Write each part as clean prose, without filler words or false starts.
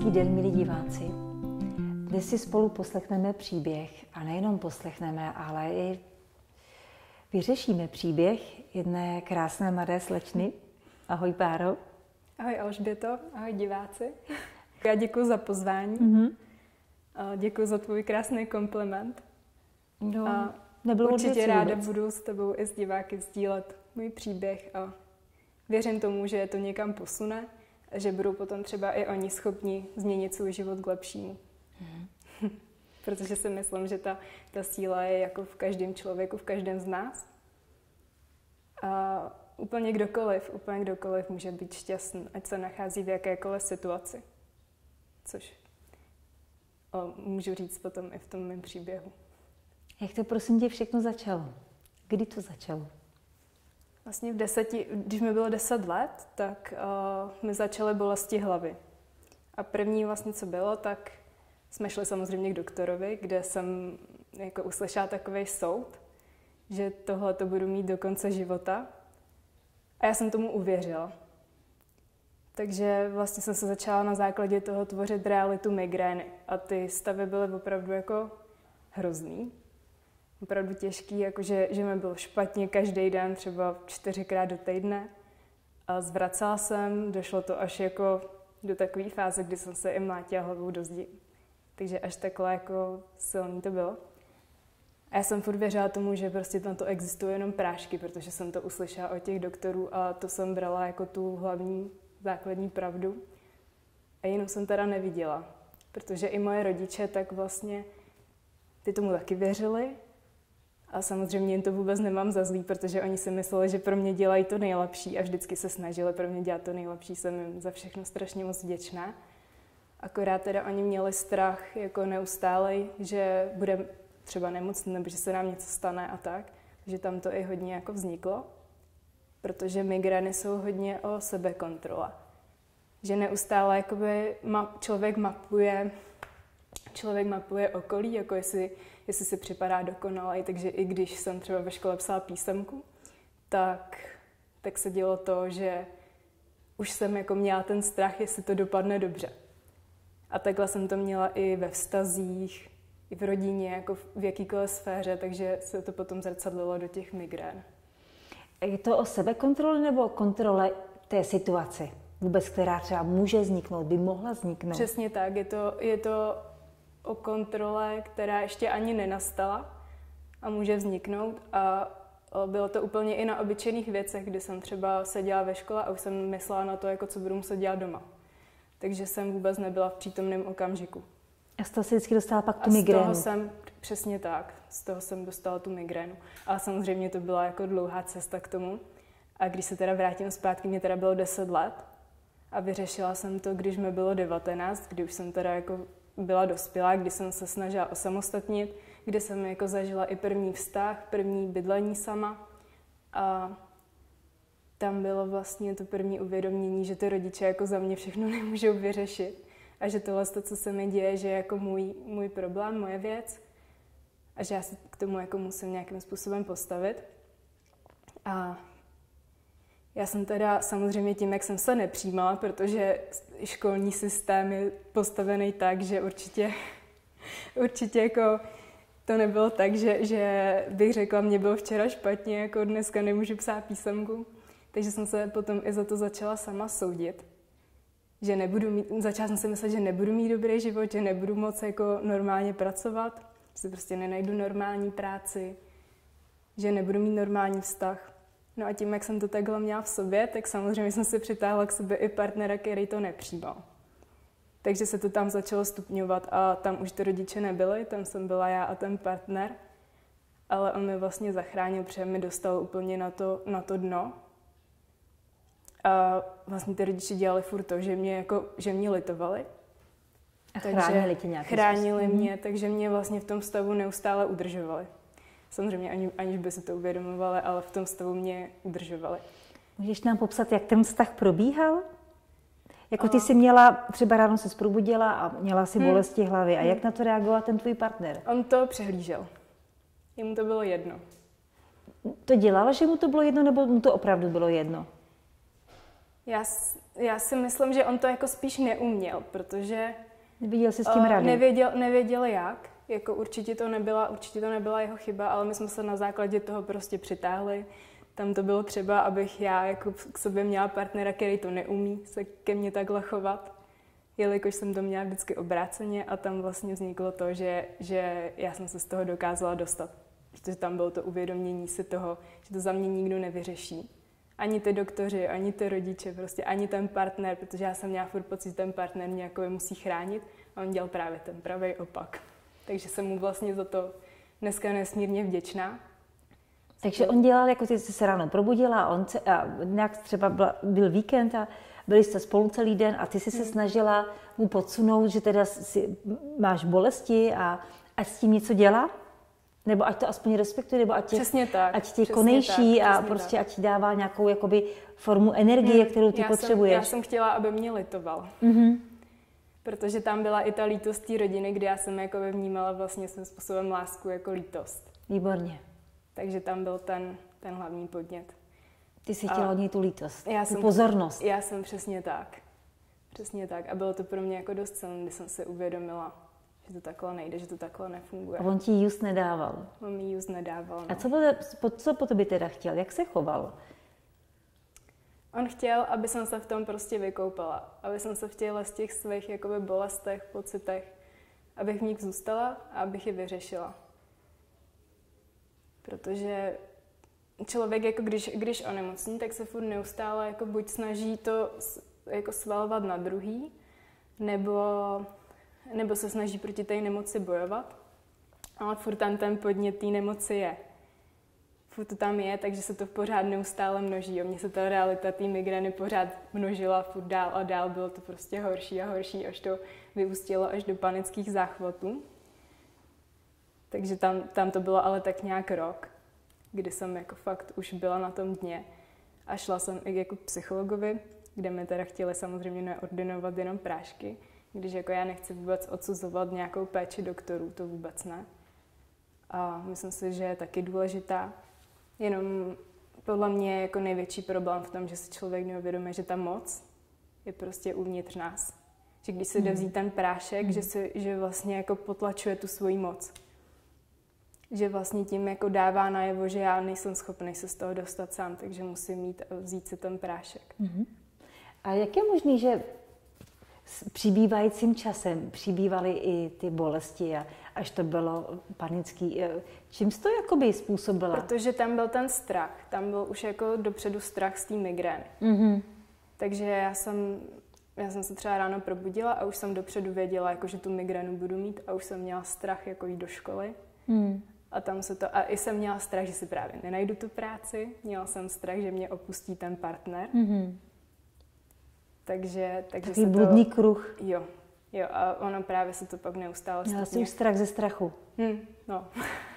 Hezký den, milí diváci. Dnes si spolu poslechneme příběh a nejenom poslechneme, ale i vyřešíme příběh jedné krásné mladé slečny. Ahoj, Báro. Ahoj, Alžběto. Ahoj, diváci. Já děkuji za pozvání. Děkuji za tvůj krásný kompliment. No, a určitě ráda budu s tebou i s diváky sdílet můj příběh a věřím tomu, že to někam posune a že budou potom třeba i oni schopni změnit svůj život k lepšímu. Protože si myslím, že ta síla je jako v každém člověku, v každém z nás. A úplně kdokoliv může být šťastný, ať se nachází v jakékoliv situaci. Což můžu říct potom i v tom mém příběhu. Jak to, prosím tě, všechno začalo? Kdy to začalo? Vlastně když mi bylo 10 let, tak mi začaly bolesti hlavy. A první vlastně, co bylo, tak jsme šli samozřejmě k doktorovi, kde jsem jako uslyšela takový soud, že tohle to budu mít do konce života. A já jsem tomu uvěřila. Takže vlastně jsem se začala na základě toho tvořit realitu migrény. A ty stavy byly opravdu jako hrozný. Opravdu těžký, jakože že mi bylo špatně každý den, třeba 4krát do týdne. A zvracela jsem, došlo to až jako do takové fáze, kdy jsem se i mlátila hlavou do zdi. Takže až takhle jako silný to bylo. A já jsem furt věřila tomu, že prostě na to existují jenom prášky, protože jsem to uslyšela od těch doktorů a to jsem brala jako tu hlavní základní pravdu. A jinou jsem teda neviděla, protože i moje rodiče tak vlastně ty tomu taky věřili. A samozřejmě jim to vůbec nemám za zlý, protože oni si mysleli, že pro mě dělají to nejlepší a vždycky se snažili pro mě dělat to nejlepší. Jsem jim za všechno strašně moc vděčná. Akorát teda oni měli strach jako neustálej, že bude třeba nemocný nebo že se nám něco stane a tak. Takže tam to i hodně jako vzniklo, protože migrény jsou hodně o sebekontrole. Že neustále jakoby člověk mapuje okolí, jako jestli si připadá dokonalej, takže i když jsem třeba ve škole psala písemku, tak se dělo to, že už jsem jako měla ten strach, jestli to dopadne dobře. A takhle jsem to měla i ve vztazích, i v rodině, jako v jakýkoliv sféře, takže se to potom zrcadlilo do těch migrén. Je to o sebekontrole nebo o kontrole té situace? Vůbec, která třeba může vzniknout, by mohla vzniknout? Přesně tak, je to o kontrole, která ještě ani nenastala a může vzniknout. A bylo to úplně i na obyčejných věcech, kdy jsem třeba seděla ve škole a už jsem myslela na to, jako co budu muset dělat doma. Takže jsem vůbec nebyla v přítomném okamžiku. A z toho se vždycky dostala pak tu migrénu? Přesně tak, z toho jsem dostala tu migrénu. A samozřejmě to byla jako dlouhá cesta k tomu. A když se teda vrátím zpátky, mě teda bylo 10 let a vyřešila jsem to, když mi bylo 19, kdy už jsem teda jako byla dospělá, kdy jsem se snažila osamostatnit, kdy jsem jako zažila i první vztah, první bydlení sama. A tam bylo vlastně to první uvědomění, že ty rodiče jako za mě všechno nemůžou vyřešit. A že tohle, co se mi děje, že je jako můj problém, moje věc. A že já se k tomu jako musím nějakým způsobem postavit. A já jsem teda samozřejmě tím, jak jsem se nepřijímala, protože školní systém je postavený tak, že určitě jako to nebylo tak, že bych řekla, mě bylo včera špatně, jako dneska nemůžu psát písemku. Takže jsem se potom i za to začala sama soudit. Začala jsem si myslet, že nebudu mít dobrý život, že nebudu moc jako normálně pracovat, že si prostě nenajdu normální práci, že nebudu mít normální vztah. No a tím, jak jsem to takhle měla v sobě, tak samozřejmě jsem si přitáhla k sobě i partnera, který to nepřijímal. Takže se to tam začalo stupňovat a tam už ty rodiče nebyly, tam jsem byla já a ten partner. Ale on mi vlastně zachránil, protože mi dostal úplně na to dno. A vlastně ty rodiče dělali furt to, že mě litovali. A chránili tě nějakým Chránili mě, takže mě vlastně v tom stavu neustále udržovali. Samozřejmě aniž by se to uvědomovali, ale v tom stavu mě udržovali. Můžeš nám popsat, jak ten vztah probíhal? Jako ty jsi měla, třeba ráno se probudila a měla si bolesti hlavy. A jak na to reagoval ten tvůj partner? On to přehlížel. Jemu to bylo jedno. To dělala, že mu to bylo jedno, nebo mu to opravdu bylo jedno? Já si myslím, že on to jako spíš neuměl, protože Neviděl jsi s tím rady? Nevěděl jak. Jako určitě to nebyla jeho chyba, ale my jsme se na základě toho prostě přitáhli. Tam to bylo třeba, abych já jako k sobě měla partnera, který to neumí se ke mně takhle chovat, jelikož jsem to měla vždycky obráceně a tam vlastně vzniklo to, že já jsem se z toho dokázala dostat. Protože tam bylo to uvědomění si toho, že to za mě nikdo nevyřeší. Ani ty doktoři, ani ty rodiče, prostě ani ten partner, protože já jsem měla furt pocit, že ten partner mě jako musí chránit a on dělal právě ten pravý opak. Takže jsem mu vlastně za to dneska nesmírně vděčná. Takže on dělal, jako ty jsi se ráno probudila a nějak třeba byl víkend a byli jste spolu celý den a ty jsi se snažila mu podsunout, že teda máš bolesti a ať s tím něco dělá? Nebo ať to aspoň respektuje, nebo ať tě konejší a prostě ať ti dává nějakou jakoby formu energie, kterou ty potřebuješ. Já jsem chtěla, aby mě litoval. Protože tam byla i ta lítost té rodiny, kde já jsem jako vnímala vlastně svým způsobem lásku jako lítost. Výborně. Takže tam byl ten hlavní podnět. Ty jsi chtěla od něj tu lítost, tu pozornost. Já jsem přesně tak. Přesně tak. A bylo to pro mě jako dost silné, když jsem si uvědomila, že to takhle nejde, že to takhle nefunguje. A on ti just nedával. On mi just nedával, no. A co po tobě teda chtěl? Jak se choval? On chtěl, aby jsem se v tom prostě vykoupala. Aby jsem se v z těch svých jakoby bolestech, pocitech, abych v nich zůstala a abych je vyřešila. Protože člověk, jako když onemocní, tak se furt neustále jako buď snaží to jako svalovat na druhý, nebo se snaží proti té nemoci bojovat. Ale furt tam ten podnět té nemoci je. Furt to tam je, takže se to pořád neustále množí. O mně se ta realita té migrény pořád množila furt dál a dál. Bylo to prostě horší a horší, až to vyústilo až do panických záchvatů. Takže tam to bylo ale tak nějak rok, kdy jsem jako fakt už byla na tom dně. A šla jsem i jako psychologovi, kde mi teda chtěli samozřejmě neordinovat jenom prášky, když jako já nechci vůbec odsuzovat nějakou péči doktorů, to vůbec ne. A myslím si, že je taky důležitá. Jenom podle mě je jako největší problém v tom, že si člověk neuvědomuje, že ta moc je prostě uvnitř nás. Že když si jde vzít ten prášek, že vlastně jako potlačuje tu svoji moc. Že vlastně tím jako dává najevo, že já nejsem schopný se z toho dostat sám, takže musím mít a vzít si ten prášek. A jak je možný, že s přibývajícím časem přibývaly i ty bolesti a až to bylo panický? Čím jsi to jakoby způsobila? Protože tam byl ten strach. Tam byl už jako dopředu strach z té migrény. Takže já jsem se třeba ráno probudila a už jsem dopředu věděla, jako, že tu migrénu budu mít a už jsem měla strach jako jít do školy. A i jsem měla strach, že si právě nenajdu tu práci. Měla jsem strach, že mě opustí ten partner. Takže takový bludný kruh. Jo, a ono právě se to pak neustále stupně. Měla jsi už strach ze strachu. No.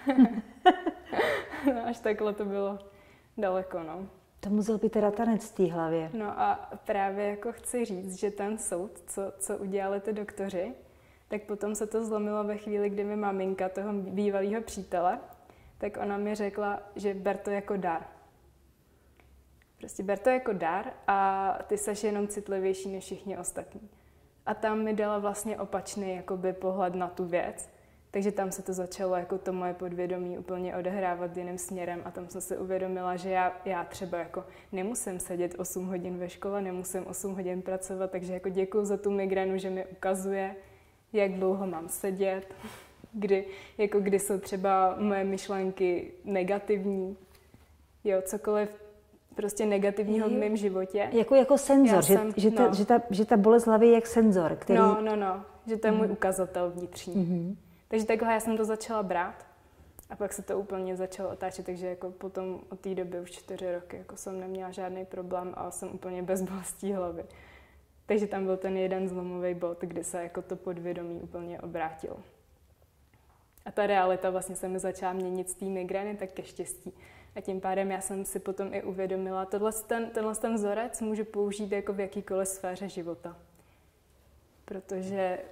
Až takhle to bylo daleko, no. To musel být teda tanec v té hlavě. No a právě jako chci říct, že ten soud, co udělali ty doktoři, tak potom se to zlomilo ve chvíli, kdy mi maminka toho bývalého přítele, tak ona mi řekla, že ber to jako dar. Prostě ber to jako dar a ty seš jenom citlivější než všichni ostatní. A tam mi dala vlastně opačný jakoby pohled na tu věc. Takže tam se to začalo jako to moje podvědomí úplně odehrávat jiným směrem a tam jsem si uvědomila, že já třeba jako nemusím sedět 8 hodin ve škole, nemusím 8 hodin pracovat, takže jako děkuju za tu migrénu, že mi ukazuje, jak dlouho mám sedět, kdy jsou třeba moje myšlenky negativní, jo, cokoliv prostě negativního v mém životě. Jako senzor, že ta bolest hlavy je jak senzor, který... No, že to je můj ukazatel vnitřní. Takže takhle já jsem to začala brát a pak se to úplně začalo otáčet, takže jako potom od té doby už 4 roky jako jsem neměla žádný problém a jsem úplně bez bolestí hlavy. Takže tam byl ten jeden zlomový bod, kdy se jako to podvědomí úplně obrátilo. A ta realita vlastně se mi začala měnit z té migrény, tak ke štěstí. A tím pádem já jsem si potom i uvědomila, tenhle vzorec můžu použít jako v jakýkoliv sféře života. Protože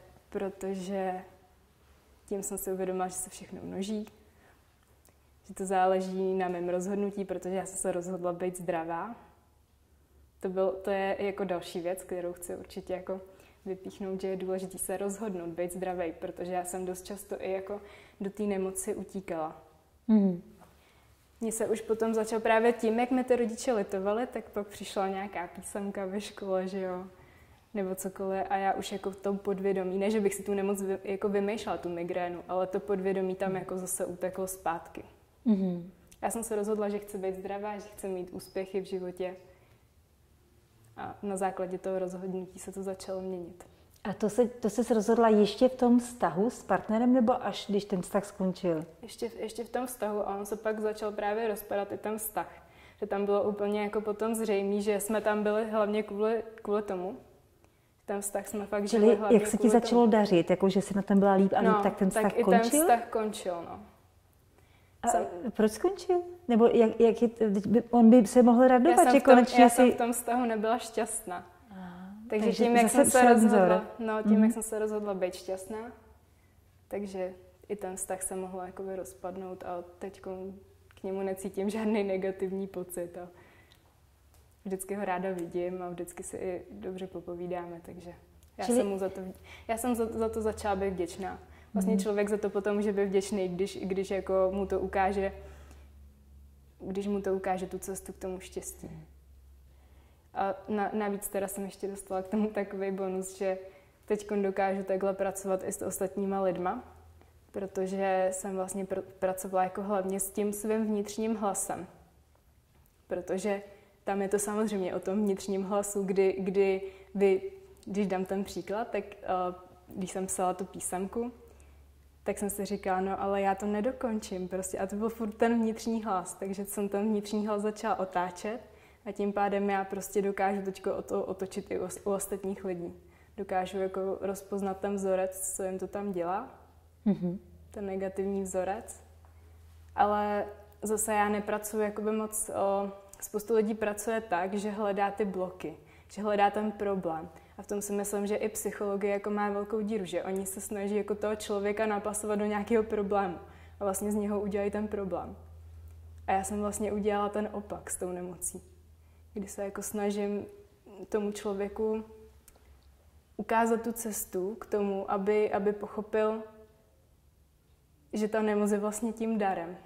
tím jsem si uvědomila, že se všechno množí, že to záleží na mém rozhodnutí, protože já jsem se rozhodla být zdravá. To je jako další věc, kterou chci určitě jako vypíchnout, že je důležité se rozhodnout, být zdravý, protože já jsem dost často i jako do té nemoci utíkala. Mně se už potom začal právě tím, jak mi ty rodiče litovali, tak pak přišla nějaká písemka ve škole, že jo, nebo cokoliv a já už jako v tom podvědomí, ne, že bych si tu nemoc jako vymýšlela, tu migrénu, ale to podvědomí tam jako zase uteklo zpátky. Já jsem se rozhodla, že chci být zdravá, že chci mít úspěchy v životě a na základě toho rozhodnutí se to začalo měnit. A to se rozhodla ještě v tom vztahu s partnerem, nebo až když ten vztah skončil? Ještě v tom vztahu a on se pak začal právě rozpadat i ten vztah. Že tam bylo úplně jako potom zřejmé, že jsme tam byli hlavně kvůli tomu. Ten vztah jsme fakt žili hlavně jak se ti začalo dařit, jako že jsi na tom byla líp a líp, tak ten vztah končil? Tak i ten vztah končil, no. A proč skončil? Nebo on by se mohl radovat, že konečně já jsem v tom vztahu nebyla šťastná. Takže tím, jak jsem se rozhodla být šťastná, takže i ten vztah se mohl jakoby rozpadnout a teď k němu necítím žádný negativní pocit. A vždycky ho ráda vidím a vždycky si i dobře popovídáme, takže já jsem za to začala být vděčná. Vlastně člověk za to potom může být vděčný, když jako mu to ukáže, tu cestu k tomu štěstí. A navíc teda jsem ještě dostala k tomu takový bonus, že teď dokážu takhle pracovat i s ostatníma lidma, protože jsem vlastně pracovala jako hlavně s tím svým vnitřním hlasem. Protože tam je to samozřejmě o tom vnitřním hlasu, když dám ten příklad, tak když jsem psala tu písemku, tak jsem si říkala, no ale já to nedokončím prostě. A to byl furt ten vnitřní hlas, takže jsem ten vnitřní hlas začala otáčet a tím pádem já prostě dokážu teďko otočit i u ostatních lidí. Dokážu jako rozpoznat ten vzorec, co jim to tam dělá, ten negativní vzorec. Ale zase já nepracuji jakoby moc, spoustu lidí pracuje tak, že hledá ty bloky, že hledá ten problém. A v tom si myslím, že i psychologie jako má velkou díru, že oni se snaží jako toho člověka napasovat do nějakého problému a vlastně z něho udělají ten problém. A já jsem vlastně udělala ten opak s tou nemocí, kdy se jako snažím tomu člověku ukázat tu cestu k tomu, aby pochopil, že ta nemoc je vlastně tím darem.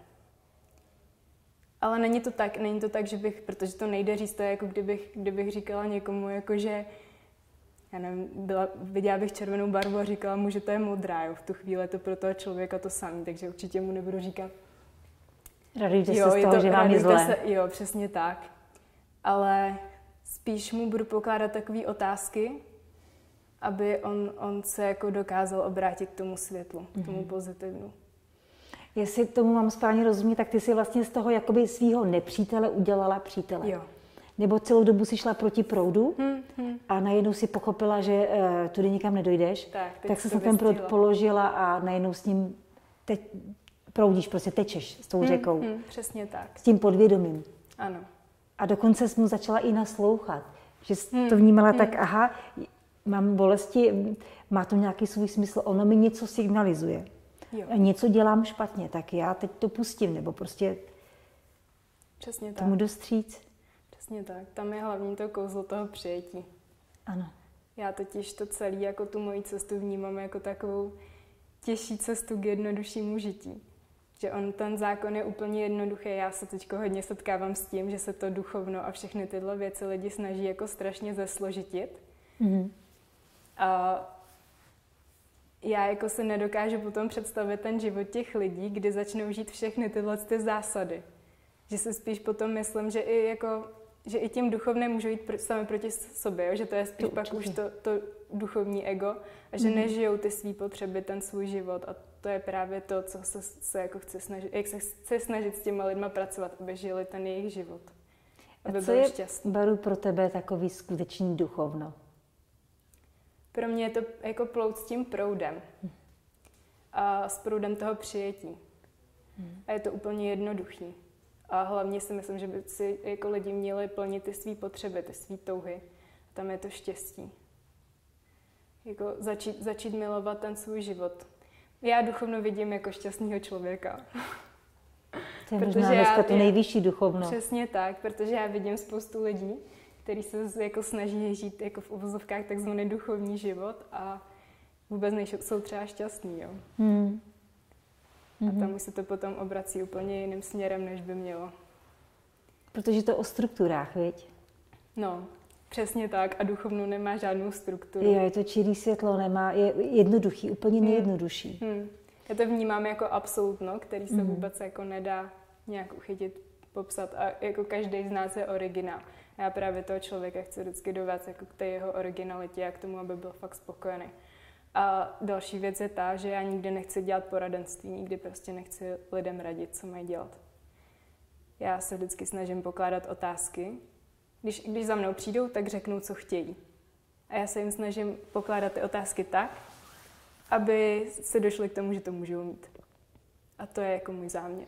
Ale není to tak, že bych, protože to nejde říct, to je jako kdybych říkala někomu, jako že já nevím, viděla bych červenou barvu a říkala mu, že to je modrá, jo. V tu chvíli je to pro toho člověka to samé, takže určitě mu nebudu říkat. Radujte se z toho, že vám je zlé. Jo, přesně tak. Ale spíš mu budu pokládat takové otázky, aby on se jako dokázal obrátit k tomu světlu, k tomu pozitivnu. Jestli tomu mám správně rozumět, tak ty si vlastně z toho jakoby svýho nepřítele udělala přítele. Jo. Nebo celou dobu si šla proti proudu a najednou si pochopila, že tudy nikam nedojdeš, tak se na ten proud položila a najednou s ním proudíš, prostě tečeš s tou řekou. Přesně tak. S tím podvědomím. Ano. A dokonce jsi mu začala i naslouchat. Že jsi to vnímala tak, aha, mám bolesti, má to nějaký svůj smysl, ono mi něco signalizuje. Jo. A něco dělám špatně, tak já teď to pustím, nebo prostě přesně tomu dostříc. Přesně tak. Tam je hlavní to kouzlo toho přijetí. Ano. Já totiž to celé, jako tu moji cestu vnímám jako takovou těžší cestu k jednoduššímu žití. Že ten zákon je úplně jednoduchý. Já se teď hodně setkávám s tím, že se to duchovno a všechny tyhle věci lidi snaží jako strašně zesložitit. A já jako si nedokážu potom představit ten život těch lidí, kdy začnou žít všechny tyhle ty zásady. Že si spíš potom myslím, že i tím duchovným můžou jít sami proti sobě, jo? Že to je spíš to pak už to duchovní ego a že nežijou ty svý potřeby, ten svůj život a to je právě to, co se jako chci snažit, jak se chci snažit s těma lidma pracovat, aby žili ten jejich život. Aby a co je, Baru, pro tebe takový skutečný duchovno? Pro mě je to jako plout s tím proudem. A s proudem toho přijetí. A je to úplně jednoduchý. A hlavně si myslím, že by si jako lidi měli plnit ty svý potřeby, ty svý touhy. A tam je to štěstí. Jako začít milovat ten svůj život. Já duchovno vidím jako šťastného člověka. To je možná dneska to nejvyšší duchovno. Přesně tak, protože já vidím spoustu lidí, který se jako snaží žít jako v uvozovkách takzvaný duchovní život a vůbec nejsou třeba šťastní, jo. A tam už se to potom obrací úplně jiným směrem, než by mělo. Protože to o strukturách, viď? No, přesně tak. A duchovnu nemá žádnou strukturu. Jo, je to čirý světlo, je jednoduchý, úplně nejjednodušší. Já to vnímám jako absolutno, který se vůbec jako nedá nějak uchytit, popsat. A jako každý z nás je originál. Já právě toho člověka chci vždycky dovést jako k té jeho originalitě a k tomu, aby byl fakt spokojený. A další věc je ta, že já nikdy nechci dělat poradenství, nikdy prostě nechci lidem radit, co mají dělat. Já se vždycky snažím pokládat otázky. Když za mnou přijdou, tak řeknou, co chtějí. A já se jim snažím pokládat ty otázky tak, aby se došli k tomu, že to můžou mít. A to je jako můj záměr.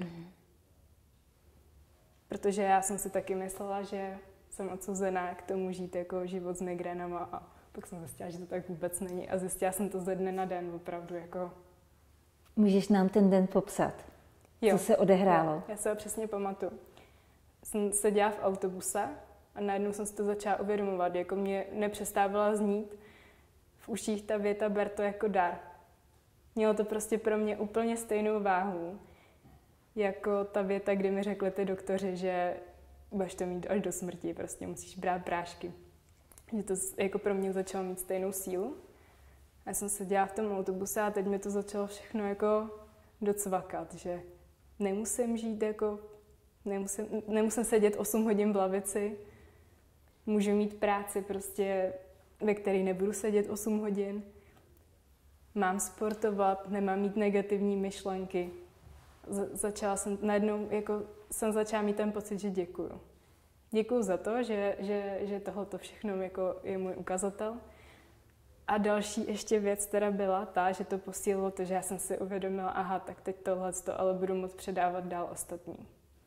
Protože já jsem si taky myslela, že jsem odsouzená k tomu žít jako život s migrénama a pak jsem zjistila, že to tak vůbec není. A zjistila jsem to ze dne na den opravdu jako... Můžeš nám ten den popsat? Co se odehrálo? Já se ho přesně pamatuju. Jsem seděla v autobuse a najednou jsem si to začala uvědomovat, jako mě nepřestávala znít v uších ta věta ber to jako dar. Mělo to prostě pro mě úplně stejnou váhu, jako ta věta, kdy mi řekli ty doktoři, že budeš to mít až do smrti, prostě musíš brát prášky. Že to jako pro mě začalo mít stejnou sílu. Já jsem seděla v tom autobuse a teď mi to začalo všechno jako docvakat, že nemusím žít jako, nemusím sedět 8 hodin v lavici, můžu mít práci prostě, ve které nebudu sedět 8 hodin, mám sportovat, nemám mít negativní myšlenky. Začala jsem, najednou jako jsem začala mít ten pocit, že děkuju. Děkuju za to, že tohleto všechno jako je můj ukazatel. A další ještě věc teda byla ta, že to posílilo to, že já jsem si uvědomila, aha, tak teď tohleto, ale budu moct předávat dál ostatním.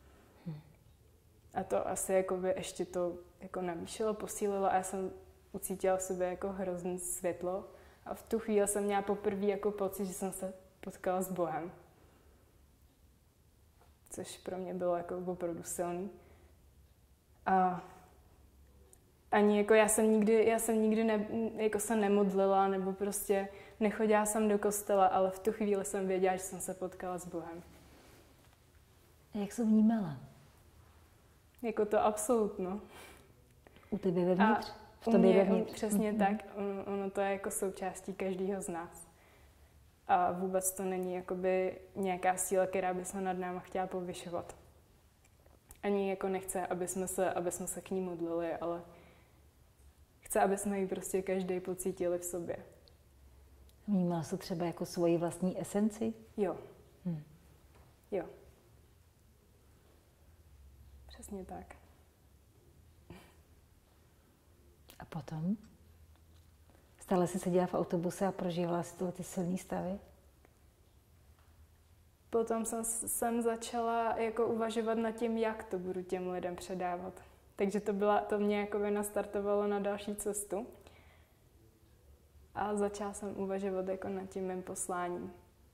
A to asi jako by ještě to jako navýšilo, posílilo a já jsem ucítila v sobě jako hrozný světlo. A v tu chvíli jsem měla poprvé jako pocit, že jsem se potkala s Bohem. Což pro mě bylo jako opravdu silný. A ani jako já jsem nikdy jako se nemodlila, nebo prostě nechodila jsem do kostela, ale v tu chvíli jsem věděla, že jsem se potkala s Bohem. Jak jsi vnímala? Jako to absolutno. U tebe vevnitř? V tobě vevnitř? Přesně tak. Ono to je jako součástí každého z nás. A vůbec to není jakoby nějaká síla, která by se nad náma chtěla povyšovat. Ani jako nechce, aby jsme se k ní modlili, ale chce, aby jsme ji prostě každý pocítili v sobě. Vnímala jsi třeba jako svoji vlastní esenci? Jo. Jo. Přesně tak. A potom? Stále jsi seděla v autobuse a prožívala si ty silné stavy? Potom jsem začala jako uvažovat nad tím, jak to budu těm lidem předávat. Takže to mě jakoby nastartovalo na další cestu. A začala jsem uvažovat jako nad tím mým posláním.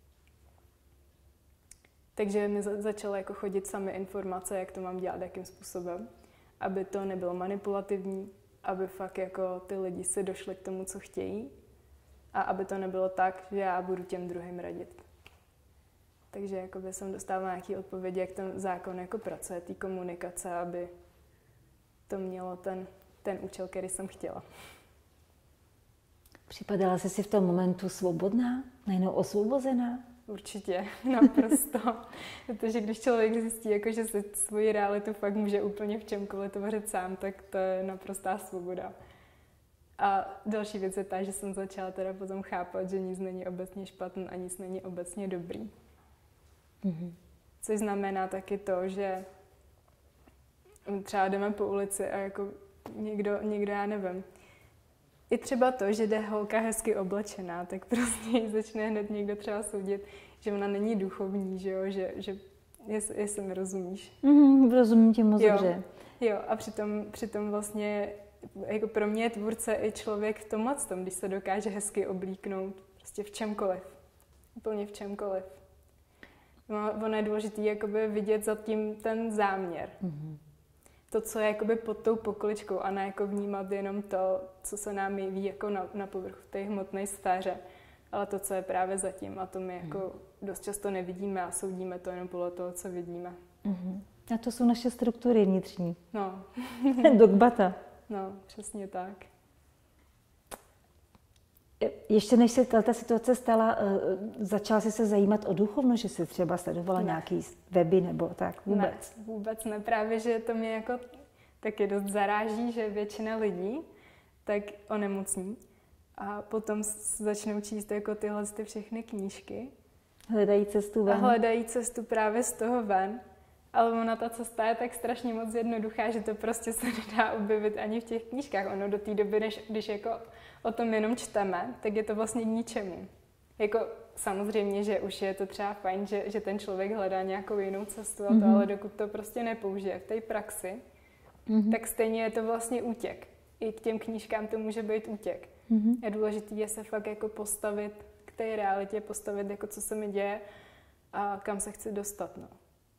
Takže mi začaly jako chodit samé informace, jak to mám dělat, jakým způsobem, aby to nebylo manipulativní, aby fakt jako ty lidi si došli k tomu, co chtějí a aby to nebylo tak, že já budu těm druhým radit. Takže jakoby jsem dostávala nějaké odpovědi, jak ten zákon jako pracuje, té komunikace, aby to mělo ten účel, který jsem chtěla. Připadala jsi si v tom momentu svobodná? Najednou osvobozená? Určitě, naprosto. Protože když člověk zjistí, jako, že si svoji realitu fakt může úplně v čemkoliv tvořit sám, tak to je naprostá svoboda. A další věc je ta, že jsem začala teda potom chápat, že nic není obecně špatný a nic není obecně dobrý. Což znamená taky to, že třeba jdeme po ulici a jako někdo já nevím. I třeba to, že jde holka hezky oblečená, tak prostě ji začne hned někdo třeba soudit, že ona není duchovní, že jo, že jestli mi rozumíš. Rozumím tě moc dobře. Jo, a přitom vlastně jako pro mě je tvůrce i člověk v tomhle tom, když se dokáže hezky oblíknout prostě v čemkoliv. Úplně v čemkoliv. Ono je důležité jakoby vidět za tím ten záměr. to, co je jakoby pod tou pokličkou a ne jako vnímat jenom to, co se nám jeví jako na povrchu v té hmotné sféře, ale to, co je právě zatím a to my jako dost často nevidíme a soudíme to jenom podle toho, co vidíme. A to jsou naše struktury vnitřní. No. Dogmata. No, přesně tak. Ještě než se ta situace stala, začala jsi se zajímat o duchovno, že jsi třeba sledovala nějaký weby nebo tak vůbec? Ne, vůbec ne. Právě, že to mě jako taky dost zaráží, že většina lidí tak onemocní a potom začnou číst jako tyhle ty všechny knížky. Hledají cestu ven. A hledají cestu právě z toho ven. Ale ona ta cesta je tak strašně moc jednoduchá, že to prostě se nedá objevit ani v těch knížkách. Ono do té doby, když jako o tom jenom čteme, tak je to vlastně k ničemu. Jako samozřejmě, že už je to třeba fajn, že ten člověk hledá nějakou jinou cestu a to, ale dokud to prostě nepoužije v té praxi, tak stejně je to vlastně útěk. I k těm knížkám to může být útěk. Je důležité je se fakt jako postavit k té realitě, postavit jako co se mi děje a kam se chci dostat. No.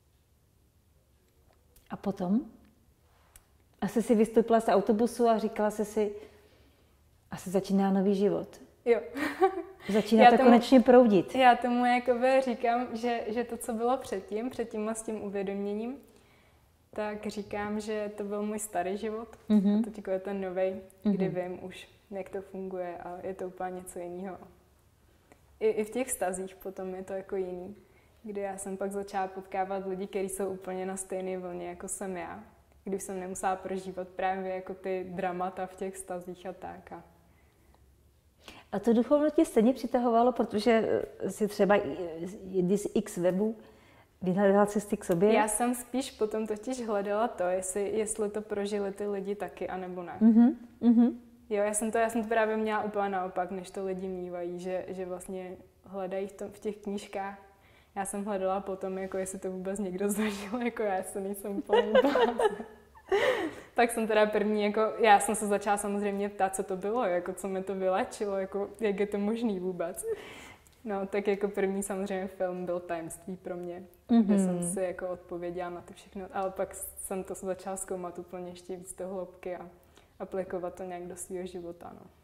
A potom? Asi si vystoupila z autobusu a říkala jsi si, asi začíná nový život. Jo. Začíná to konečně proudit. Já tomu jakoby říkám, že to, co bylo předtím s tím uvědoměním, tak říkám, že to byl můj starý život. A teď je ten novej, kdy vím už, jak to funguje a je to úplně něco jiného. I v těch vztazích potom je to jako jiný. Kdy já jsem pak začala potkávat lidi, kteří jsou úplně na stejné vlně, jako jsem já. Když jsem nemusela prožívat právě jako ty dramata v těch vztazích a tak. A to duchovno tě stejně přitahovalo, protože si třeba jedný z x webů vyhledala cesty k sobě? Já jsem spíš potom totiž hledala to, jestli to prožili ty lidi taky, anebo ne. Jo, já jsem to právě měla úplně naopak, než to lidi mívají, že vlastně hledají v těch knížkách. Já jsem hledala potom, jako jestli to vůbec někdo zažil, jako já se nejsem úplně Tak jsem teda první, jako já jsem se začala samozřejmě ptát, co to bylo, jako co mi to vylečilo, jako jak je to možný vůbec. No, tak jako první samozřejmě film byl Tajemství pro mě, kde jsem si jako odpověděla na ty všechno, ale pak jsem to začala zkoumat úplně ještě víc do hloubky a aplikovat to nějak do svého života, no.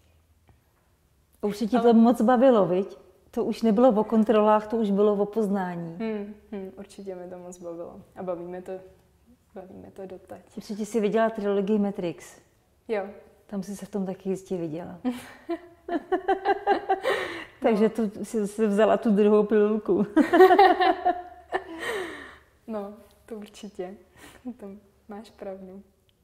Už se ti to moc bavilo, viď? To už nebylo o kontrolách, to už bylo o poznání. Určitě mi to moc bavilo a bavíme to doteď. Určitě jsi viděla trilogii Matrix. Jo. Tam jsi se v tom taky jistě viděla. Takže tu jsi vzala tu druhou pilulku. No, to určitě. To máš pravdu.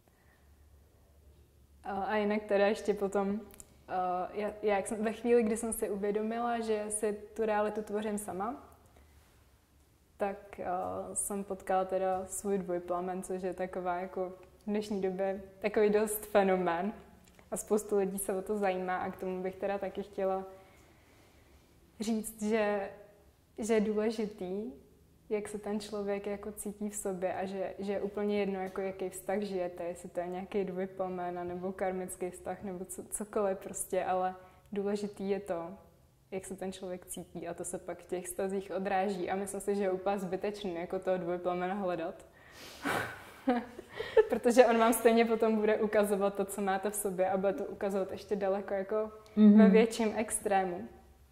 A jinak teda ještě potom, ve chvíli, kdy jsem si uvědomila, že si tu realitu tvořím sama, tak jsem potkala teda svůj dvojplamen, což je taková jako v dnešní době takový dost fenomén. A spoustu lidí se o to zajímá a k tomu bych teda taky chtěla říct, že je důležitý, jak se ten člověk jako cítí v sobě a že je úplně jedno, jako jaký vztah žijete, jestli to je nějaký dvojplamen nebo karmický vztah nebo cokoliv prostě, ale důležitý je to, jak se ten člověk cítí a to se pak v těch vztazích odráží a myslím si, že je úplně zbytečný jako toho dvojplamena hledat. Protože on vám stejně potom bude ukazovat to, co máte v sobě a bude to ukazovat ještě daleko jako ve větším extrému.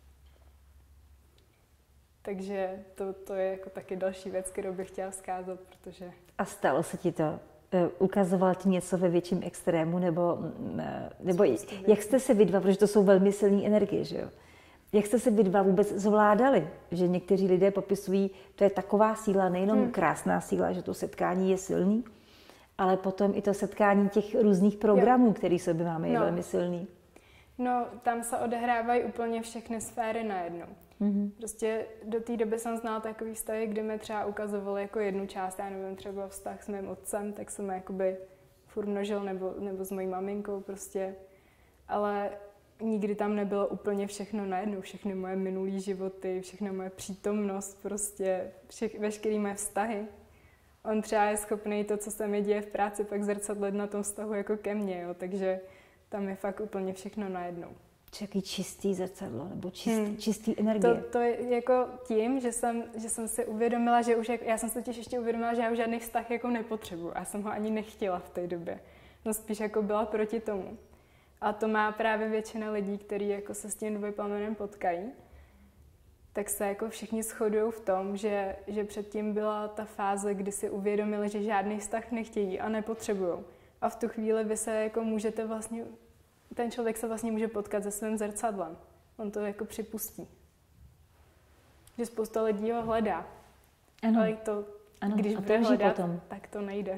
Takže to je jako taky další věc, kterou bych chtěla vzkázat, protože... A stalo se ti to? Ukazoval ti něco ve větším extrému? Nebo jak jste se vy dva, protože to jsou velmi silné energie, že jo? Jak jste se vy dva vůbec zvládali? Že někteří lidé popisují, to je taková síla, nejenom krásná síla, že to setkání je silný, ale potom i to setkání těch různých programů, které sobě máme, je velmi silný. No, tam se odehrávají úplně všechny sféry najednou. Prostě do té doby jsem znala takový vztahy, kdy mi třeba ukazovali jako jednu část, já nevím, třeba vztah s mým otcem, tak jsem jakoby furt množil, nebo s mojí maminkou prostě, ale nikdy tam nebylo úplně všechno najednou, všechny moje minulý životy, všechna moje přítomnost, prostě veškerý moje vztahy. On třeba je schopný to, co se mi děje v práci, pak zrcadlit na tom vztahu jako ke mně, jo, takže tam je fakt úplně všechno najednou. Jaký čistý zrcadlo, nebo čistý energie. To je jako tím, že jsem si uvědomila, že už já jsem si totiž ještě uvědomila, že já už žádný vztah jako nepotřebuji. Já jsem ho ani nechtěla v té době. No spíš jako byla proti tomu. A to má právě většina lidí, kteří jako se s tím dvojplamenem potkají, tak se jako všichni shodují v tom, že předtím byla ta fáze, kdy si uvědomili, že žádný vztah nechtějí a nepotřebují. A v tu chvíli vy se jako můžete vlastně, ten člověk se vlastně může potkat se svým zrcadlem. On to jako připustí. Že spousta lidí ho hledá. Ano. Ale to, ano. když a bude hledat, potom. tak to nejde.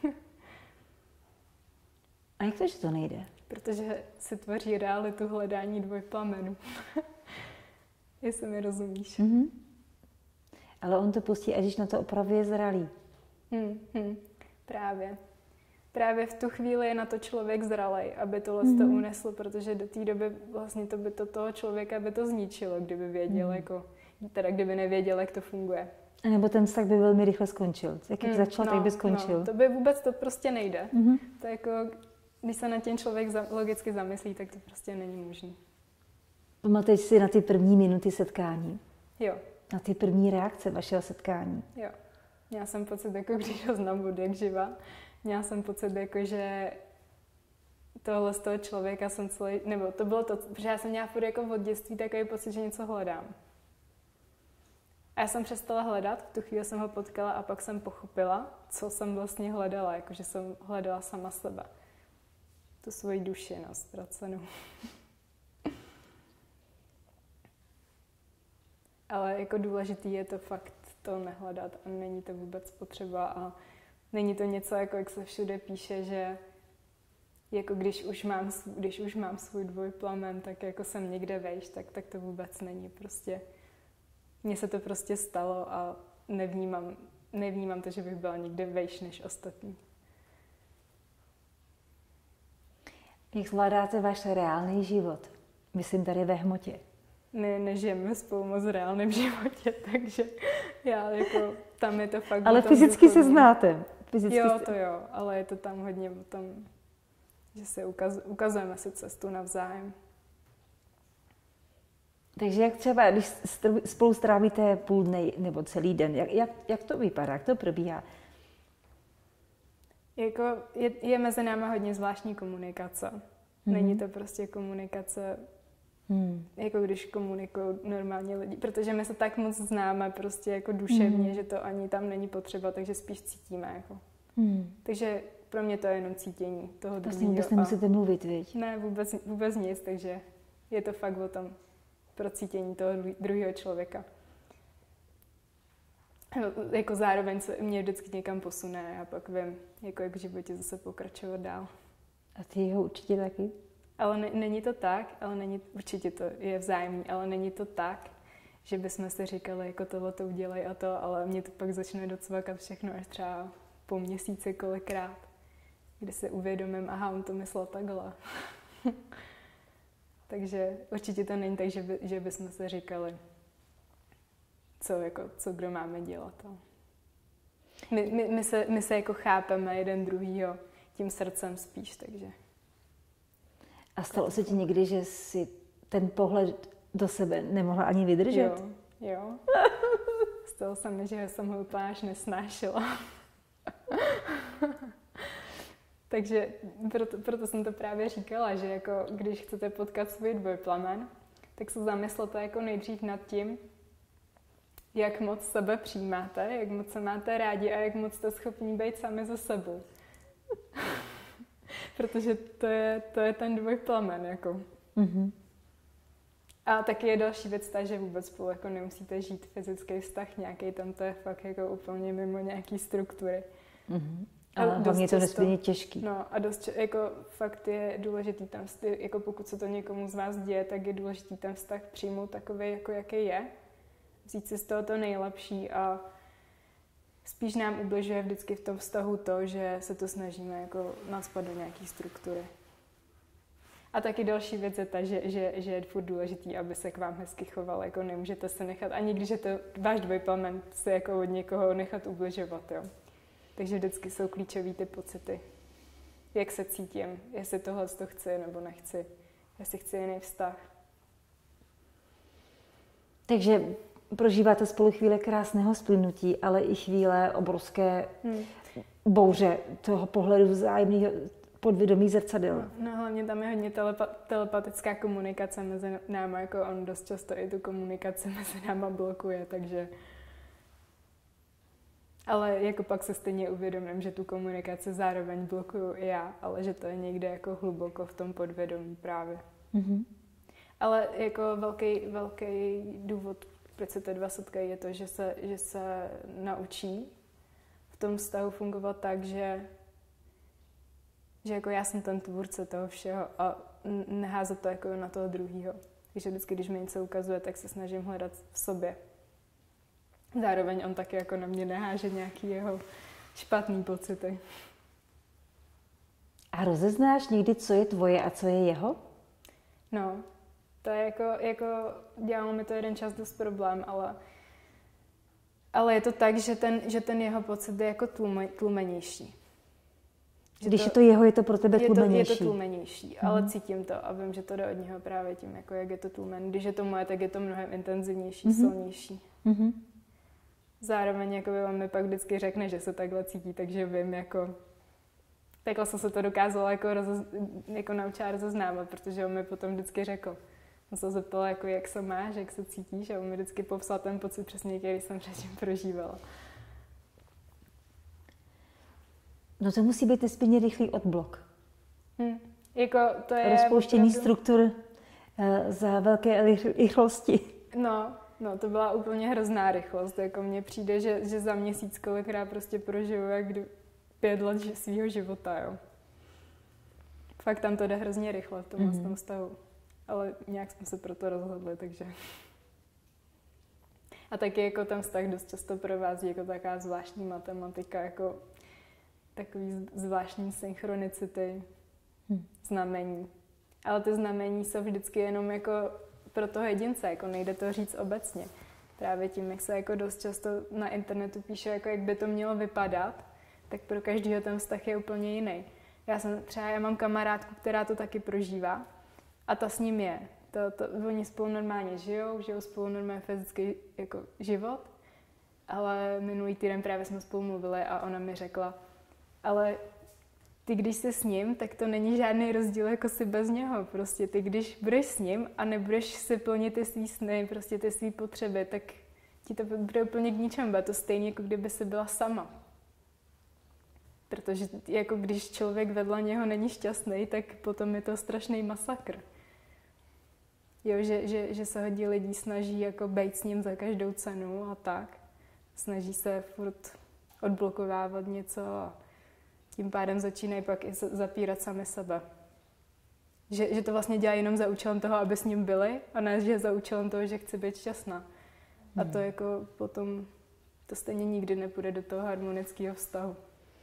A jak to, že to nejde? Protože si tvoří realitu hledání dvojplamenů. Jestli mi rozumíš. Mm-hmm. Ale on to pustí, až když na to opravdu je zralý. Právě. Právě v tu chvíli je na to člověk zralej, aby tohle to unesl, protože do té doby vlastně to by to toho člověka by to zničilo, kdyby věděl, jako, teda kdyby nevěděl, jak to funguje. A nebo ten vztah by velmi rychle skončil. Jak začal, tak by skončil. No, to by vůbec to prostě nejde. To je jako, když se na ten člověk logicky zamyslí, tak to prostě není možné. Pamatuješ si na ty první minuty setkání? Jo. Na ty první reakce vašeho setkání? Jo. Měla jsem pocit, jako když ho znám od jak živa. Měla jsem pocit, jako, že tohle z toho člověka jsem celý, nebo to bylo to, protože já jsem měla furt jako od dětství takový pocit, že něco hledám. A já jsem přestala hledat, v tu chvíli jsem ho potkala a pak jsem pochopila, co jsem vlastně hledala, jakože jsem hledala sama sebe. Tu svoji duši, no, ztracenou. Ale jako důležitý je to fakt to nehledat a není to vůbec potřeba a není to něco, jako jak se všude píše, že jako když už mám svůj dvojplamen, tak jako jsem někde vejš, tak to vůbec není. Prostě mně se to prostě stalo a nevnímám to, že bych byla někde vejš než ostatní. Jak zvládáte váš reálný život? Myslím tady ve hmotě. My nežijeme spolu moc v reálném životě, takže já jako, tam je to fakt... Ale fyzicky se znáte. To jo, ale je to tam hodně o tom, že si ukazujeme si cestu navzájem. Takže jak třeba, když spolu strávíte půl dne nebo celý den, jak to vypadá, jak to probíhá? Jako je mezi náma hodně zvláštní komunikace. Není to prostě komunikace, jako když komunikují normálně lidi, protože my se tak moc známe prostě jako duševně, že to ani tam není potřeba, takže spíš cítíme. Jako. Takže pro mě to je jenom cítění toho druhého. Vlastně nemusíte mluvit, viď? Ne, vůbec nic, takže je to fakt o tom procítění toho druhého člověka. Jako zároveň se mě vždycky někam posune a pak vím, jako jak v životě zase pokračovat dál. A ty ho určitě taky? Ale není to tak, určitě to je vzájemný, ale není to tak, že bychom si říkali, jako tohle to udělej a to, ale mě to pak začne docvakat všechno až třeba po měsíci kolikrát, kdy si uvědomím, aha, on to myslel takhle. Takže určitě to není tak, že bychom si říkali, co kdo máme dělat. My se jako chápeme jeden druhýho tím srdcem spíš, takže... A stalo se ti někdy, že si ten pohled do sebe nemohla ani vydržet? Jo. Stalo se mi, že jsem ho úplně až nesnášela. Takže proto jsem to právě říkala, že jako když chcete potkat svůj dvojplamen, tak se zamyslete jako nejdřív nad tím, jak moc sebe přijímáte, jak moc se máte rádi a jak moc jste schopní být sami za sebou. Protože to je ten dvojplamen, jako. A taky je další věc ta, že vůbec spolu jako nemusíte žít fyzický vztah nějaký, tam to je fakt jako úplně mimo nějaký struktury. Ale hlavně je to nesmírně těžký. No a jako fakt je důležitý tam, jako pokud se to někomu z vás děje, tak je důležitý ten vztah přijmout takový, jako jaký je. Vzít si z toho to nejlepší a spíš nám ubližuje vždycky v tom vztahu to, že se to snažíme jako nacpat do nějaký struktury. A taky další věc je ta, že je furt důležitý, aby se k vám hezky choval, jako nemůžete se nechat, ani když je to váš dvojplamen, se jako od někoho nechat ubližovat, jo. Takže vždycky jsou klíčový ty pocity. Jak se cítím, jestli tohle to chci nebo nechci, Já si chci jiný vztah. Takže prožíváte spolu chvíle krásného splynutí, ale i chvíle obrovské bouře toho pohledu vzájemného podvědomí zrcadel. No hlavně tam je hodně telepatická komunikace mezi náma, jako on dost často i tu komunikaci mezi náma blokuje, takže... Ale jako pak se stejně uvědomím, že tu komunikaci zároveň blokuju i já, ale že to je někde jako hluboko v tom podvědomí právě. Mm-hmm. Ale jako velký důvod, proč se ty dva setkají, je to, že se naučí v tom vztahu fungovat tak, že jako já jsem ten tvůrce toho všeho a neházet to jako na toho druhýho. Takže vždycky, když mi něco ukazuje, tak se snažím hledat v sobě. Zároveň on taky jako na mě neháže nějaký jeho špatný pocity. A rozeznáš někdy, co je tvoje a co je jeho? No, to je jako dělalo mi to jeden čas dost problém, ale je to tak, že ten jeho pocit je jako tlumenější. Když je to jeho, je to pro tebe tlumenější. Je to tlumenější, ale cítím to a vím, že to jde od něho právě tím, jako jak je to tlumen. Když je to moje, tak je to mnohem intenzivnější, silnější. Mm-hmm. Zároveň jako on mi pak vždycky řekne, že se takhle cítí, takže vím, jako... Takhle jsem se to dokázala jako naučila rozeznávat, protože on mi potom vždycky řekl. On se zeptal, jako, jak se máš, jak se cítíš a on mi vždycky popsal ten pocit přesně, který jsem předtím prožívala. No to musí být nesmírně rychlý odblok. Jako to je rozpouštění opravdu... struktur za velké rychlosti. No, to byla úplně hrozná rychlost. Jako mně přijde, že za měsíc kolikrát prostě prožiju jak 5 let svýho života, jo. Fakt tam to jde hrozně rychle v tom stavu. Ale nějak jsme se pro to rozhodli, takže... A taky jako ten vztah dost často provází jako taková zvláštní matematika, jako takový zvláštní synchronicity, znamení. Ale ty znamení jsou vždycky jenom jako pro toho jedince, jako nejde to říct obecně. Právě tím, jak se jako dost často na internetu píše, jako jak by to mělo vypadat, tak pro každého ten vztah je úplně jiný. Já mám kamarádku, která to taky prožívá a ta s ním je. Oni spolu normálně žijou spolu normálně fyzický jako život, ale minulý týden právě jsme spolu mluvili a ona mi řekla, ale ty, když jsi s ním, tak to není žádný rozdíl jako si bez něho. Prostě ty, když budeš s ním a nebudeš si plnit ty svý sny, prostě ty svý potřeby, tak ti to bude úplně k ničemu. Bude to stejně, jako kdyby si byla sama. Protože jako když člověk vedle něho není šťastný, tak potom je to strašný masakr. Jo, že se hodně lidí snaží jako bejt s ním za každou cenu a tak. Snaží se furt odblokovávat něco a tím pádem začínají pak i zapírat sami sebe. Že to vlastně dělají jenom za účelem toho, aby s ním byli, a ne, že za účelem toho, že chci být šťastná. A to jako potom, to stejně nikdy nepůjde do toho harmonického vztahu.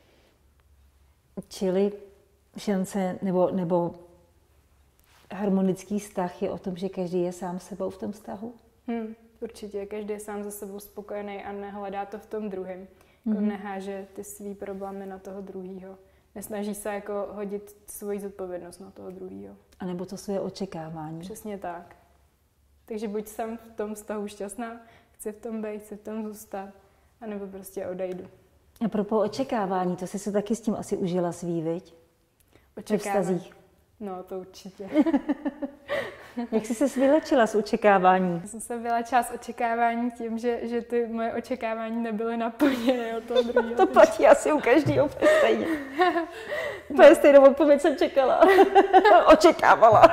Čili šance nebo harmonický vztah je o tom, že každý je sám sebou v tom vztahu? Určitě, každý je sám za sebou spokojený a nehledá to v tom druhém. Jako neháže ty svý problémy na toho druhýho. Nesnaží se jako hodit svoji zodpovědnost na toho druhýho. A nebo to své očekávání. Přesně tak. Takže buď jsem v tom vztahu šťastná, chci v tom být, chci v tom zůstat, anebo prostě odejdu. A propos očekávání, to jsi se taky s tím asi užila svý, viď? Očekávání. No, to určitě. Jak jsi se vylečila z očekávání? Já jsem se vylečila z očekávání tím, že ty moje očekávání nebyly naplněny od toho druhého. To platí asi u každého stejně. To je stejnou odpověď jsem čekala. Očekávala.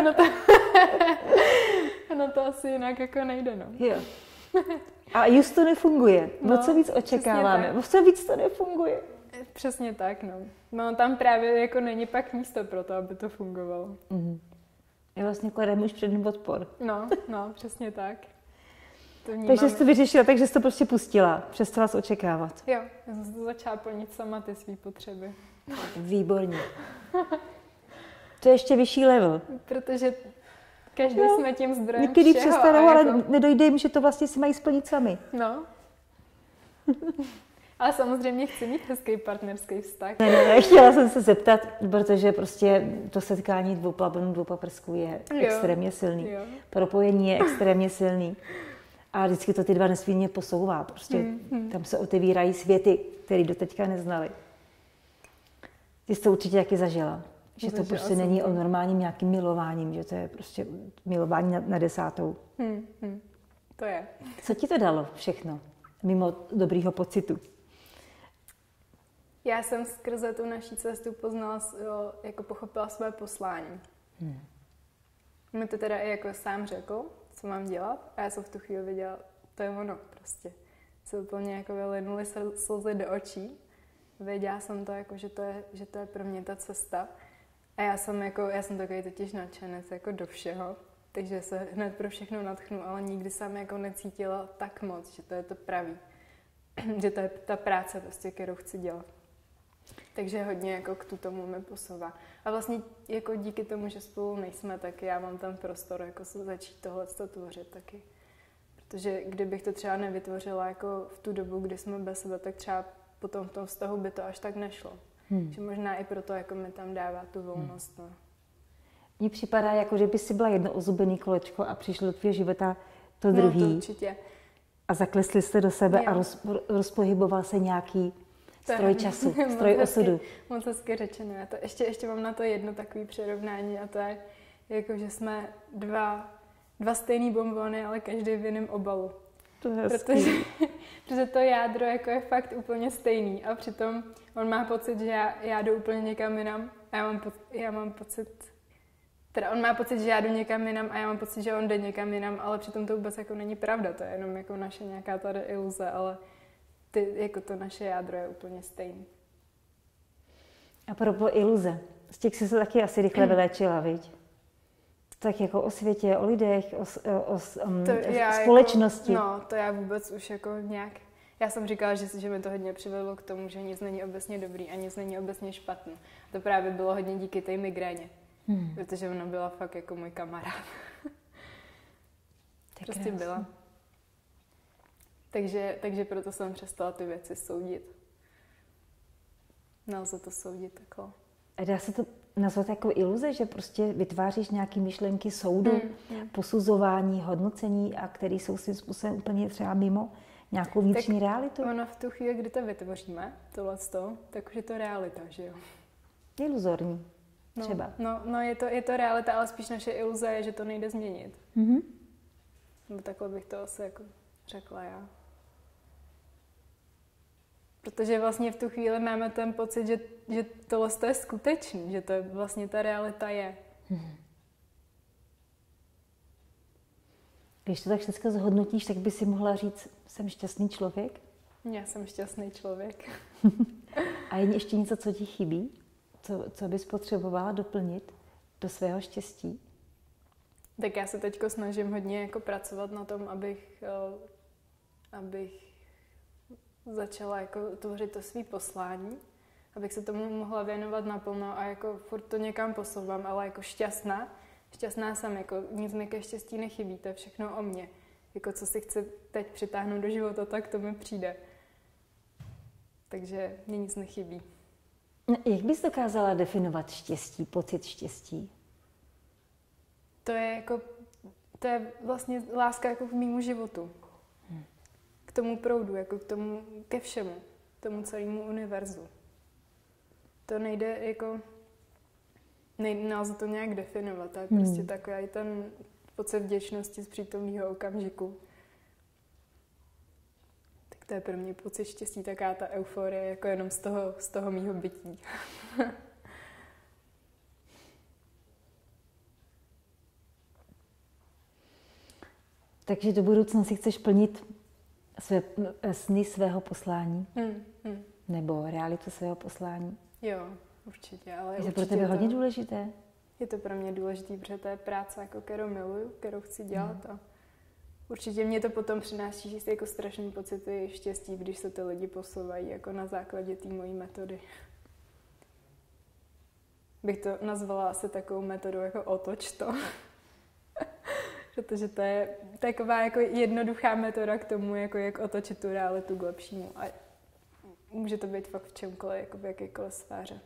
Ono to asi jinak jako nejde, no. Jo. A just to nefunguje. O co víc očekáváme, o co víc to nefunguje. Přesně tak, no. No tam právě jako není pak místo pro to, aby to fungovalo. Já vlastně kladem už předem odpor. No, přesně tak. Takže jsi to vyřešila, takže jsi to prostě pustila. Přestala jsi očekávat. Jo, já jsem to začala plnit sama ty svý potřeby. Výborně. To je ještě vyšší level. Protože každý jsme tím zdrojem někdy všeho. Přestanou, ale nedojde jim, že to vlastně si mají splnit sami. No. Ale samozřejmě chci mít hezký partnerský vztah. Ne, chtěla jsem se zeptat, protože prostě to setkání dvou plabonů, dvou paprsků je extrémně silný. Jo. Propojení je extrémně silný. A vždycky to ty dva nesmírně posouvá. Prostě tam se otevírají světy, které doteďka neznali. Ty jsi to určitě taky zažila. Že to prostě není o normálním nějakým milováním, že to je prostě milování na 10. To je. Co ti to dalo všechno, mimo dobrýho pocitu? Já jsem skrze tu naší cestu poznala, jako pochopila své poslání. Mi to teda i jako sám řekl, co mám dělat, a já jsem v tu chvíli viděla, to je ono prostě. Se úplně jako vylinuly slzy do očí. Věděla jsem to, jako, že to je pro mě ta cesta. A já jsem takový totiž nadšenec jako do všeho, takže se hned pro všechno nadchnu, ale nikdy jsem jako necítila tak moc, že to je to pravý. Že to je ta práce, prostě, kterou chci dělat. Takže hodně jako k tomu mi posouvá. A vlastně jako díky tomu, že spolu nejsme, tak já mám tam prostor jako se začít tohleto tvořit taky. Protože kdybych to třeba nevytvořila jako v tu dobu, kdy jsme bez sebe, tak třeba potom v tom vztahu by to až tak nešlo. Že možná i proto jako mi tam dává tu volnost. No. Mně připadá, jako že by si byla jedno ozubený kolečko a přišlo do tvého života to druhý. No to určitě. A zaklesli jste do sebe a rozpohyboval se nějaký stroj času, stroj osudu. Moc hezky řečeno. Já to ještě mám na to jedno takové přirovnání a to je, jako, že jsme dva stejný bonbony, ale každý v jiném obalu. To je protože to jádro jako je fakt úplně stejný a přitom on má pocit, že já jdu úplně někam jinam a já mám pocit, teda on má pocit, že já jdu někam jinam a já mám pocit, že on jde někam jinam, ale přitom to vůbec jako není pravda, to je jenom jako naše nějaká tady iluze, ale jako to naše jádro je úplně stejný. A propos iluze, z těch jsi se taky asi rychle vyléčila, viď? Tak jako o světě, o lidech, o společnosti. Jako, to já vůbec už jako nějak... Já jsem říkala, že mi to hodně přivedlo k tomu, že nic není obecně dobrý a nic není obecně špatný. To právě bylo hodně díky té migréně. Protože ona byla fakt jako můj kamarád. Prostě byla. Takže proto jsem přestala ty věci soudit. Nelze to soudit takhle. A dá se to nazvat jako iluze, že prostě vytváříš nějaké myšlenky soudu, posuzování, hodnocení, a které jsou svým způsobem úplně třeba mimo nějakou vnitřní realitu? Ono v tu chvíli, kdy to vytvoříme, tak už je to realita, že jo? Iluzorní třeba. No je to realita, ale spíš naše iluze je, že to nejde změnit. Nebo takhle bych to asi jako řekla já. Protože vlastně v tu chvíli máme ten pocit, že tohle je skutečný, že to je vlastně ta realita je. Když to tak všechno zhodnotíš, tak by si mohla říct, jsem šťastný člověk? Já jsem šťastný člověk. A je ještě něco, co ti chybí? Co bys potřebovala doplnit do svého štěstí? Tak já se teďko snažím hodně jako pracovat na tom, abych začala jako tvořit to svý poslání, abych se tomu mohla věnovat naplno a jako furt to někam posouvám, ale jako šťastná jsem, jako nic mi ke štěstí nechybí, to je všechno o mně. Jako co si chci teď přitáhnout do života, tak to mi přijde. Takže mě nic nechybí. Jak bys dokázala definovat štěstí, pocit štěstí? To je vlastně láska jako v mému životu. K tomu proudu, jako ke všemu, k tomu celému univerzu. To nejde jako, nelze to nějak definovat, to je prostě takový ten pocit vděčnosti z přítomného okamžiku. Tak to je pro mě pocit štěstí, taká ta euforie, jako jenom z toho mýho bytí. Takže do budoucna si chceš plnit sny svého poslání? Nebo realitu svého poslání? Jo, určitě. Ale je to pro tebe hodně důležité? Je to pro mě důležité, protože to je práce, jako, kterou miluju, kterou chci dělat. A určitě mě to potom přináší jako strašný pocity štěstí, když se ty lidi posouvají jako na základě té mojí metody. Bych to nazvala asi takovou metodou jako otoč to. Protože to je taková jako jednoduchá metoda k tomu, jako jak otočit tu realitu k lepšímu. A může to být fakt v čemkoliv, jako v jakékoliv sféře.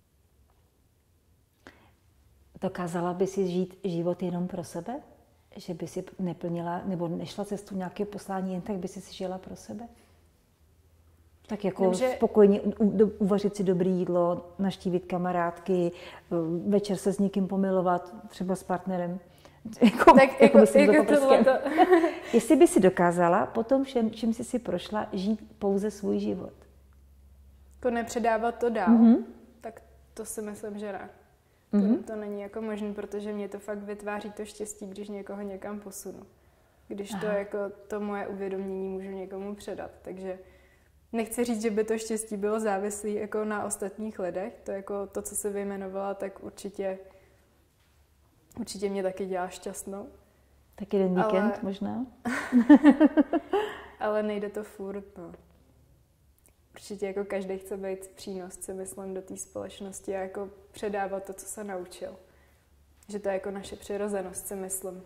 Dokázala by si žít život jenom pro sebe? Že by si neplnila, nebo nešla cestou nějakého poslání, jen tak by si žila pro sebe? Tak jako spokojně uvařit si dobré jídlo, navštívit kamarádky, večer se s někým pomilovat, třeba s partnerem. Jestli by si dokázala po tom všem, čím jsi si prošla, žít pouze svůj život? Jako nepředávat to dál, tak to si myslím, že ne. To není jako možné, protože mě to fakt vytváří to štěstí, když někoho někam posunu. Když to jako to moje uvědomění můžu někomu předat. Takže nechci říct, že by to štěstí bylo závislé jako na ostatních lidech. To jako to, co jsi vyjmenovala, tak určitě mě taky dělá šťastnou. Tak jeden víkend možná? Ale nejde to furt, no. Určitě jako každý chce být přínosce, myslím, do té společnosti a jako předávat to, co se naučil. Že to je jako naše přirozenost, si myslím.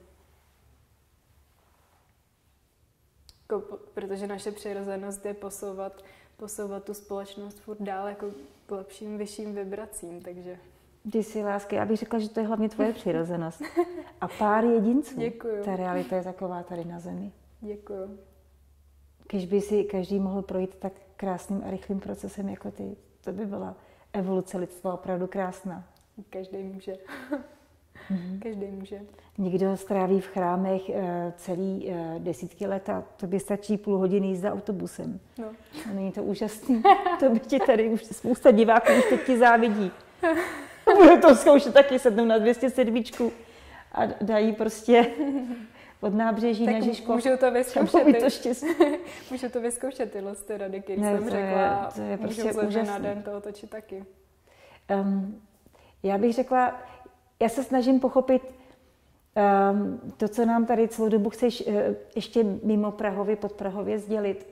Jako, protože naše přirozenost je posouvat tu společnost furt dál jako k lepším, vyšším vibracím, takže... Ty jsi lásky, já bych řekla, že to je hlavně tvoje přirozenost. A pár jedinců. Děkuju. Ta realita je taková tady na zemi. Děkuju. Když by si každý mohl projít tak krásným a rychlým procesem jako ty, to by byla evoluce lidstva opravdu krásná. Každý může. Každý může. Někdo stráví v chrámech celý desítky let a to by stačí půl hodiny jízda autobusem. No. A není to úžasný? To by ti tady už spousta diváků už teď ti závidí. Bude to zkoušet taky, sednou na 207 a dají prostě od nábřeží tak na Žižkov. Můžou to vyzkoušet. To štěstí. Můžou to vyzkoušet tyhle rady, které jsem řekla. To je prostě můžou úžasný. Na den toho točit taky. Já bych řekla, já se snažím pochopit to, co nám tady celou dobu chceš ještě mimo Prahově, pod Prahově sdělit.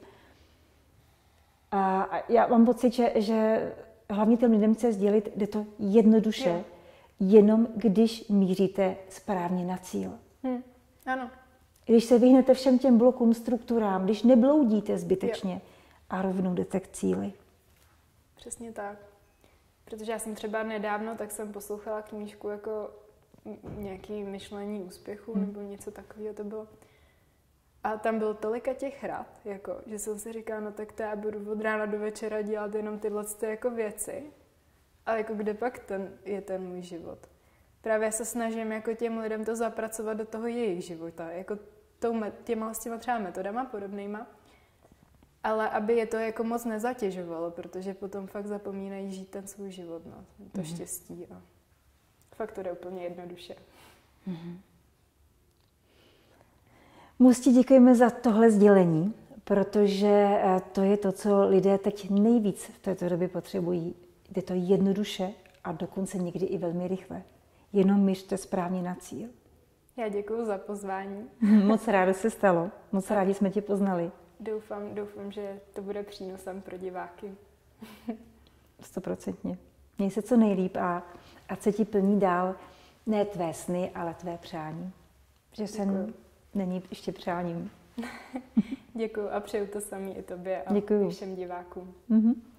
A já mám pocit, že hlavně těm lidem chce sdělit, jde to jednoduše, jenom když míříte správně na cíl. Ano. Když se vyhnete všem těm blokům, strukturám, když nebloudíte zbytečně a rovnou jdete k cíli. Přesně tak. Protože já jsem třeba nedávno, tak jsem poslouchala knížku jako nějaký myšlení úspěchu nebo něco takového to bylo. A tam bylo tolika těch rad, jako, že jsem si říkala, no tak to já budu od rána do večera dělat jenom tyhle jako věci. Ale jako kde pak je ten můj život? Právě se snažím jako těm lidem to zapracovat do toho jejich života, jako s těma třeba metodama podobnýma, ale aby je to jako moc nezatěžovalo, protože potom fakt zapomínají žít ten svůj život, no, to štěstí a fakt to jde úplně jednoduše. Moc ti děkujeme za tohle sdělení, protože to je to, co lidé teď nejvíc v této době potřebují. Jde to jednoduše a dokonce někdy i velmi rychle. Jenom mířte správně na cíl. Já děkuji za pozvání. Moc rádo se stalo. Moc rádi jsme tě poznali. Doufám, že to bude přínosem pro diváky. 100%. Měj se co nejlíp a ať se ti plní dál ne tvé sny, ale tvé přání. Že sen není ještě přáním. Děkuji a přeju to samý i tobě a všem divákům.